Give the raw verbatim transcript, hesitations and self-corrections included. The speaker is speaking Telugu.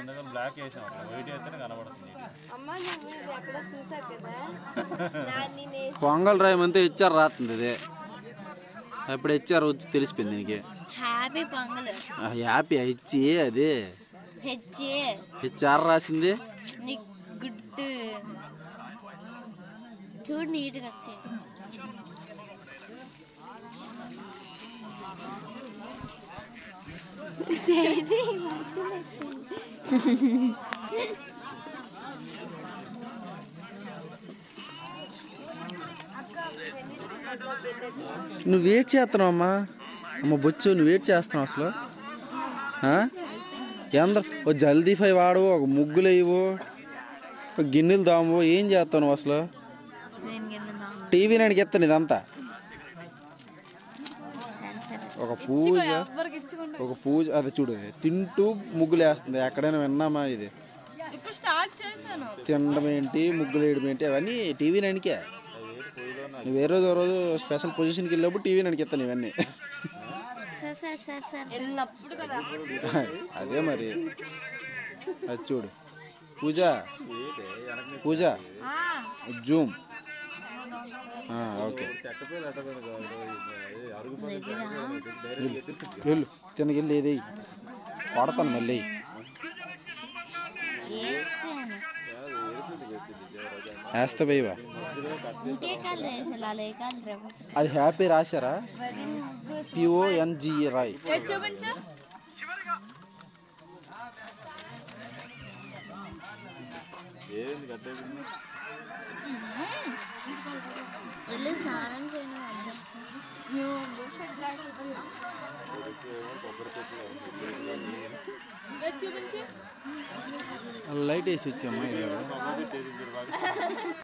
బ్లాక్ వేసాం వైట్ అయితేనే కనబడుతుంది. పొంగల్ రాయం అంతా ఇచ్చారు రాస్తుంది ఇది ఎప్పుడు ఇచ్చారు వచ్చి తెలిసిపోయింది దీనికి. హ్యాపీ పొంగల్ హ్యాపీ ఇచ్చి అది హెచ్చి హెచ్ఆర్ రాసింది. గుడ్ చూడు నీట్గా వచ్చి నువ్వు వెయిట్ చేస్తున్నావు అమ్మా. అమ్మ బొచ్చు నువ్వు వెయిట్ చేస్తున్నావు అసలు. ఎందరు ఓ జల్దీ ఫై వాడవు, ఒక ముగ్గులు వేయవు, ఒక గిన్నెలు దాము, ఏం చేస్తావు నువ్వు అసలు? టీవీ నాడికి ఎత్తాను ఇదంతా. ఒక పూజ ఒక పూజ అది చూడు తింటూ ముగ్గులు వేస్తుంది. ఎక్కడైనా విన్నామా ఇది? తినడం ఏంటి ముగ్గులు వేయడం ఏంటి అవన్నీ టీవీ నాడికే. నువ్వు వేరే రోజు రోజు స్పెషల్ పొజిషన్కి వెళ్ళినప్పుడు టీవీ నాడికి ఎత్తాను ఇవన్నీ. అదే మరి అది చూడు పూజ పూజ జూమ్ ఓకే వెళ్ళు తినకెళ్ళి ఏది వాడతాను మళ్ళీ. వేస్తా వేయవా? అది హ్యాపీ రాశారా? పిఓఎన్జి రాయ్. లైట్ వేసి వచ్చామ్మా.